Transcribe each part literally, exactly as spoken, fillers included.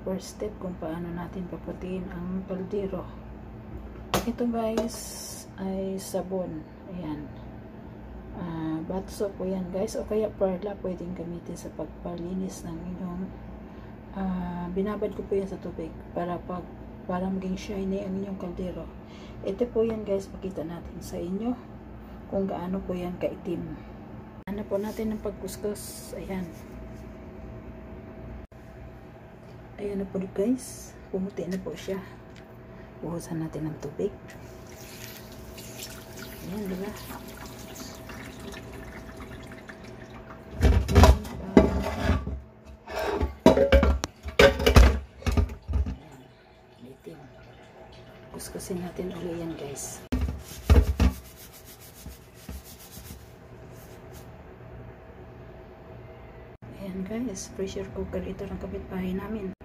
first step kung paano natin paputiin ang kaldero. Ito guys ay sabon. Ayan. Uh, bath soap po yan guys, o kaya perla pwedeng gamitin sa pagpalinis ng inyong uh, binabad ko po yan sa tubig para pag para maging shiny ang inyong kaldero. Ito po yan guys, pakita natin sa inyo kung gaano po yan kaitim. Ano po natin ng pagkuskus. Ayan, ayan na po guys, pumuti na po siya. Buhusan natin ng tubig. Ayan, diba? Kuskusin natin ulit yan guys. Ayan guys, pressure cooker ito ng kapitbahay namin.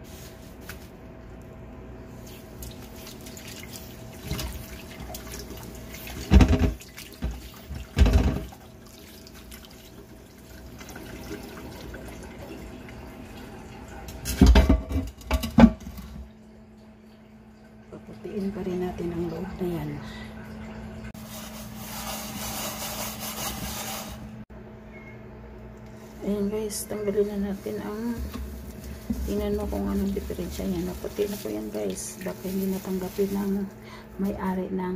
Paputiin pa rin natin ang loob na yan. Ayan guys, tanggalin na natin ang, tingnan mo kung anong diferensya niya. Naputi na po yan guys. Baka hindi natanggapin ng may-ari ng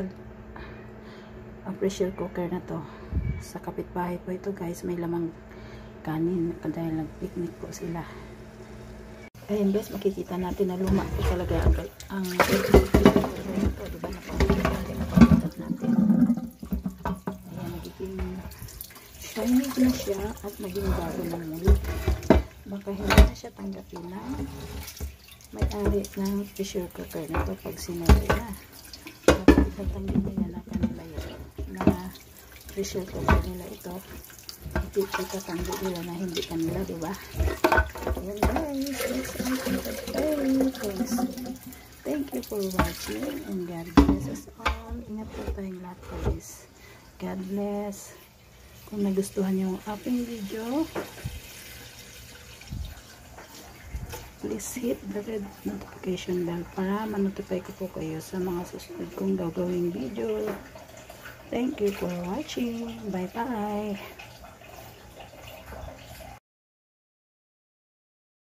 uh, pressure cooker na to. Sa kapitbahay po ito guys, may lamang kanin dahil nag-picnic po sila. Ayan guys, makikita natin na luma po talaga ang ang ito, diba? Napapalitan natin. Ayan, nagiging shiny na siya at naging bago ng muli. Baka hindi na siya tanggapin na may-ari ng pressure cooker na ito pag sinabi na. Dapat itatanggi nila na kanila yun, na pressure cooker nila ito. Hindi itatanggi nila na hindi kanila, diba? Ayan guys, let's guys. Thank you for watching and God bless us all. Ingat po tayong lahat guys. God bless. Kung nagustuhan niyo ang aking video, please hit the red notification bell para ma-notify ko po kayo sa mga susunod kong gagawing video. Thank you for watching. Bye bye.